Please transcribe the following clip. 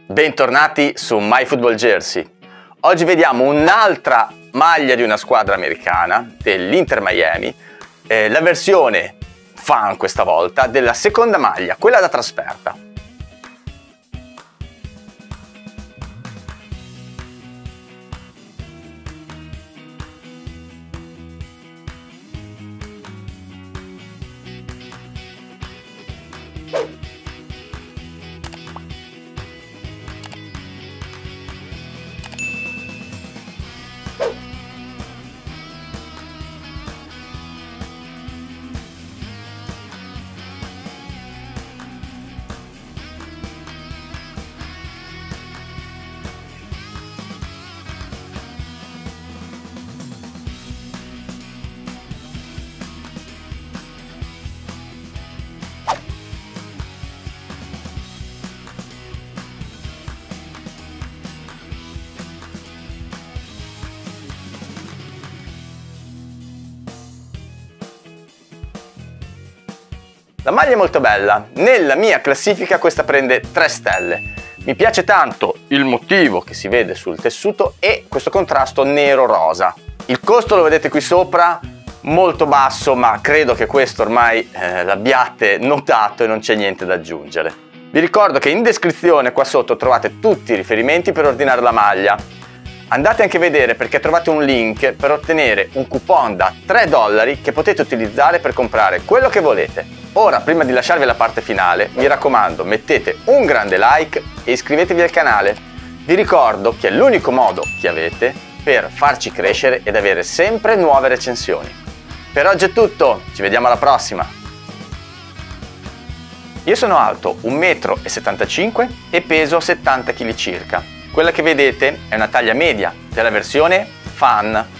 Bentornati su MyFootballJersey. Oggi vediamo un'altra maglia di una squadra americana, dell'Inter Miami, la versione fan questa volta della seconda maglia, quella da trasferta. La maglia è molto bella, nella mia classifica questa prende 3 stelle. Mi piace tanto il motivo che si vede sul tessuto e questo contrasto nero-rosa. Il costo lo vedete qui sopra, molto basso, ma credo che questo ormai l'abbiate notato e non c'è niente da aggiungere. Vi ricordo che in descrizione qua sotto trovate tutti i riferimenti per ordinare la maglia. Andate anche a vedere perché trovate un link per ottenere un coupon da $3 che potete utilizzare per comprare quello che volete. Ora, prima di lasciarvi la parte finale, mi raccomando, mettete un grande like e iscrivetevi al canale. Vi ricordo che è l'unico modo che avete per farci crescere ed avere sempre nuove recensioni. Per oggi è tutto, ci vediamo alla prossima! Io sono alto 1,75 m e peso 70 kg circa. Quella che vedete è una taglia media della versione fan.